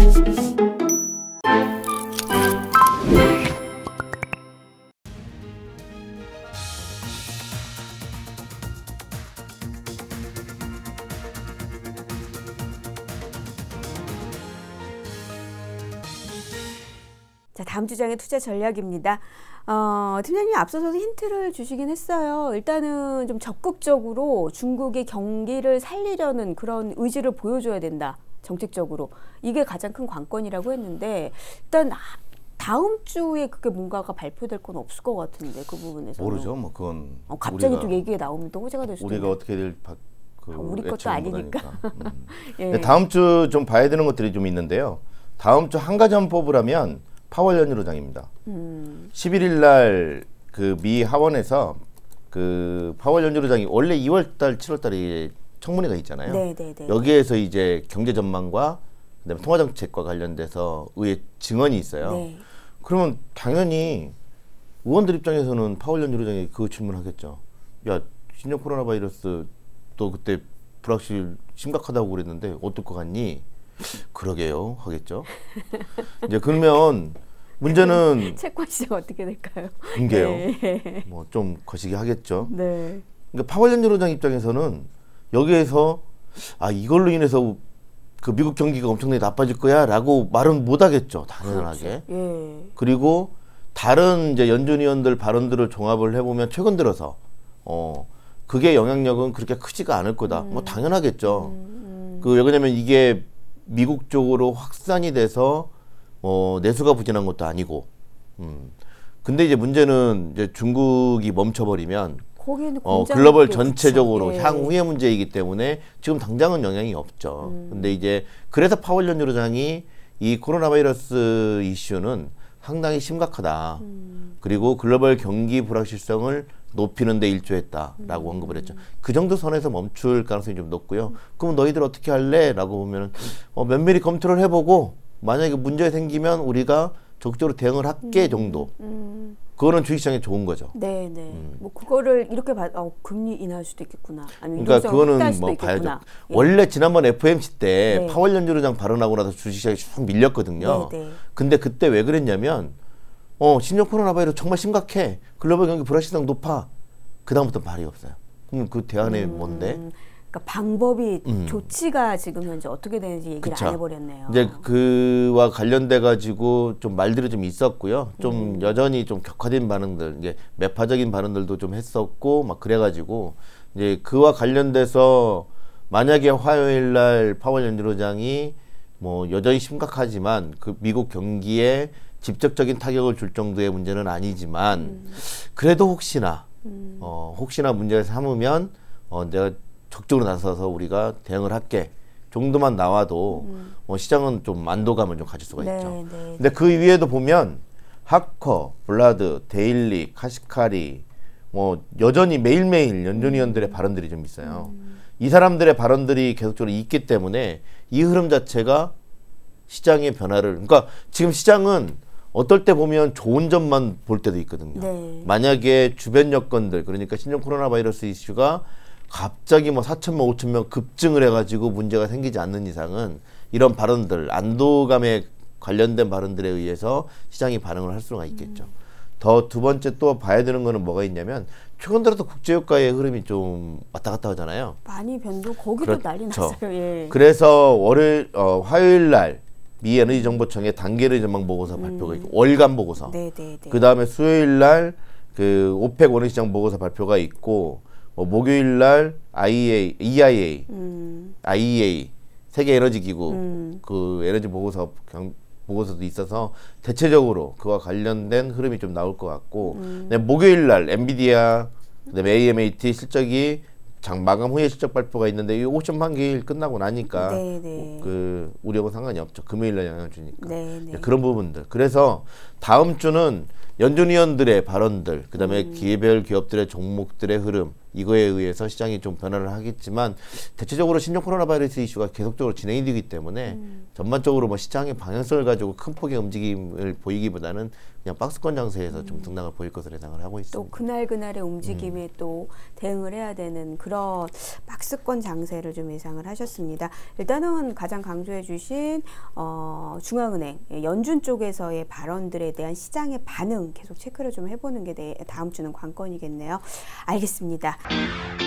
자, 다음 주장의 투자 전략입니다. 팀장님이 앞서서 힌트를 주시긴 했어요. 일단은 좀 적극적으로 중국의 경기를 살리려는 그런 의지를 보여줘야 된다. 정책적으로. 이게 가장 큰 관건이라고 했는데 일단 다음 주에 그게 뭔가가 발표될 건 없을 것 같은데 그 부분에서 모르죠. 뭐 그건 갑자기 또 얘기가 나오면 또 호재가 될 수도 우리가 어떻게 될 우리 것도 아니니까. 예. 다음 주 좀 봐야 되는 것들이 좀 있는데요. 다음 주 한 가지만 뽑으라면 파월 연준의장입니다. 11일 날 그 미 하원에서 그 파월 연준의장이 원래 2월 달, 7월 달에 청문회가 있잖아요. 네네네. 여기에서 이제 경제 전망과 그다음에 통화 정책과 관련돼서 의회 증언이 있어요. 네. 그러면 당연히 의원들 입장에서는 파월 연준의장이 그 질문하겠죠. 야, 신종 코로나 바이러스 또 그때 불확실 심각하다고 그랬는데 어떨 것 같니? 그러게요 하겠죠. 이제 그러면 문제는 채권 시장 어떻게 될까요? 붕괴요. 네. 뭐 좀 거시기 하겠죠. 네. 그러니까 파월 연준의장 입장에서는 여기에서 이걸로 인해서 그 미국 경기가 엄청나게 나빠질 거야라고 말은 못 하겠죠. 당연하게. 그렇죠. 예. 그리고 다른 이제 연준위원들 발언들을 종합을 해보면 최근 들어서 그게 영향력은 그렇게 크지가 않을 거다. 뭐 당연하겠죠. 왜 그러냐면 이게 미국 쪽으로 확산이 돼서 내수가 부진한 것도 아니고, 근데 이제 문제는 이제 중국이 멈춰버리면 글로벌 전체적으로 예. 향후의 문제이기 때문에 지금 당장은 영향이 없죠. 근데 이제 그래서 파월 연준의장이 이 코로나 바이러스 이슈는 상당히 심각하다. 그리고 글로벌 경기 불확실성을 높이는 데 일조했다라고 언급을 했죠. 그 정도 선에서 멈출 가능성이 좀 높고요. 그럼 너희들 어떻게 할래? 라고 보면은 면밀히 검토를 해보고 만약에 문제가 생기면 우리가 적극적으로 대응을 할게 정도. 그거는 주식시장에 좋은 거죠. 네네. 뭐 그거를 이렇게 금리 인하할 수도 있겠구나. 아니면 그러니까 그거는 뭐 봐야죠. 예. 원래 지난번 FOMC 때 네. 파월 연준의장 발언하고 나서 주식시장이 쭉 밀렸거든요. 네네. 근데 그때 왜 그랬냐면 신종 코로나 바이러스 정말 심각해. 글로벌 경기 불확실성 높아. 그 다음부터 말이 없어요. 그럼 그 대안이 뭔데? 그러니까 방법이 조치가 지금 현재 어떻게 되는지 얘기를 그쵸. 안 해버렸네요. 이제 그와 관련돼 가지고 좀 말들이 좀 있었고요. 좀 여전히 좀 격화된 반응들, 이제 매파적인 반응들도 좀 했었고 막 그래가지고 이제 그와 관련돼서 만약에 화요일 날 파월 연준의장이 뭐 여전히 심각하지만 그 미국 경기에 직접적인 타격을 줄 정도의 문제는 아니지만 그래도 혹시나 문제가 삼으면 내가 적극적으로 나서서 우리가 대응을 할게 정도만 나와도 시장은 좀 안도감을 좀 가질 수가 있죠. 네. 근데 그 위에도 보면 하커, 블라드, 데일리, 카시카리 뭐 여전히 매일매일 연준위원들의 발언들이 좀 있어요. 이 사람들의 발언들이 계속적으로 있기 때문에 이 흐름 자체가 시장의 변화를, 그러니까 지금 시장은 어떨 때 보면 좋은 점만 볼 때도 있거든요. 네. 만약에 주변 여건들, 그러니까 신종 코로나 바이러스 이슈가 갑자기 뭐 4천명, 5천명 급증을 해가지고 문제가 생기지 않는 이상은 이런 발언들, 안도감에 관련된 발언들에 의해서 시장이 반응을 할 수가 있겠죠. 더 두 번째 또 봐야 되는 거는 뭐가 있냐면 최근 들어서 국제유가의 흐름이 좀 왔다 갔다 하잖아요. 많이 변동, 거기도 그렇죠. 난리 났어요. 예. 그래서 화요일 날 미 에너지정보청의 단계를 전망 보고서 발표가 있고 월간 보고서. 그 다음에 수요일 날 그 오펙 원유시장 보고서 발표가 있고 목요일 날 EIA 세계 에너지 기구 그 에너지 보고서도 있어서 대체적으로 그와 관련된 흐름이 좀 나올 것 같고 목요일 날 엔비디아 그다음에 AMAT 실적이 장 마감 후에 실적 발표가 있는데 이 오션 반기일 끝나고 나니까 그 우리하고 상관이 없죠. 금요일 날 영향을 주니까. 그런 부분들. 그래서 다음 주는 연준위원들의 발언들, 그다음에 기회별 기업들의 종목들의 흐름, 이거에 의해서 시장이 좀 변화를 하겠지만 대체적으로 신종 코로나 바이러스 이슈가 계속적으로 진행이 되기 때문에 전반적으로 뭐 시장의 방향성을 가지고 큰 폭의 움직임을 보이기보다는 그냥 박스권 장세에서 좀 등락을 보일 것으로 예상을 하고 있습니다. 또 그날그날의 움직임에 또 대응을 해야 되는 그런 박스권 장세를 좀 예상을 하셨습니다. 일단은 가장 강조해 주신 중앙은행, 연준 쪽에서의 발언들에 대한 시장의 반응 계속 체크를 좀 해보는 게 다음 주는 관건이겠네요. 알겠습니다.